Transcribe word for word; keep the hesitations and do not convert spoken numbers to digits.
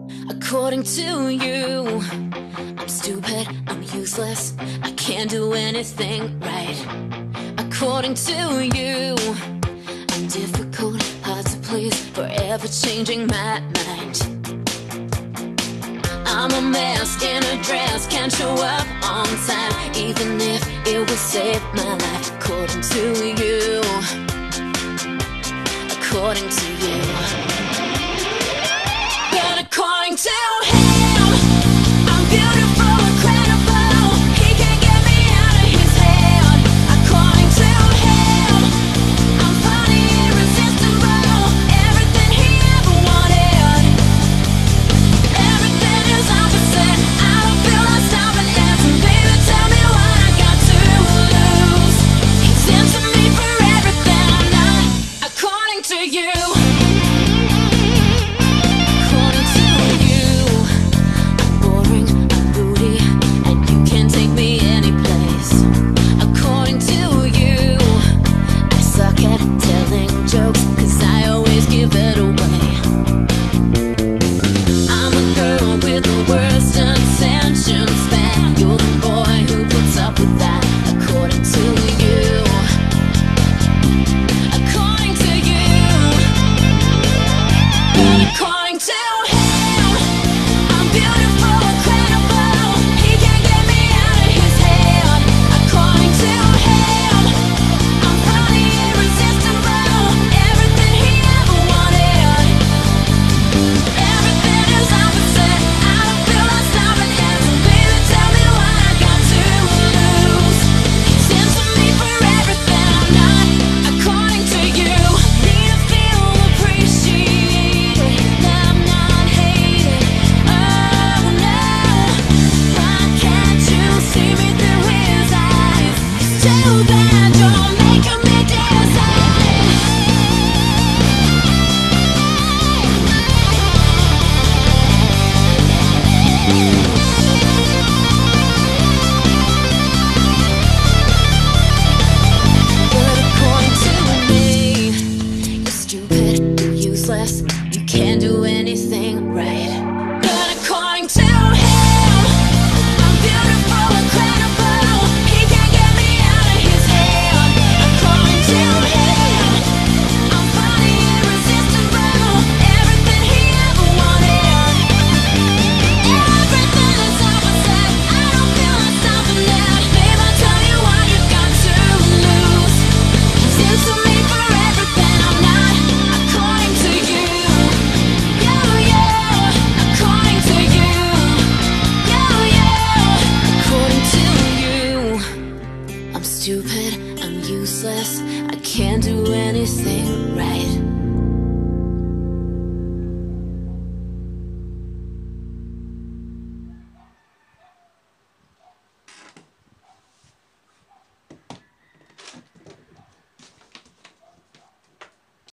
According to you, I'm stupid, I'm useless, I can't do anything right. According to you, I'm difficult, hard to please, forever changing my mind. I'm a mess in a dress, can't show up on time, even if it will save my life. According to you, according to you. But according to him, I'm beautiful, incredible, he can't get me out of his head. According to him, I'm funny, irresistible, everything he ever wanted. Everything is opposite, I don't feel like stopping it. So baby, tell me what I got to lose. He's into me for everything I'm not. According to you. You can't do anything right. But according to him, I'm beautiful, incredible, he can't get me out of his head. According to him, I'm funny, irresistible, everything he ever wanted. Everything is opposite, I don't feel like stopping it. Babe, I'll tell you what you got to lose. He's into me for everything I'm not. According to you. Stupid, I'm useless, I can't do anything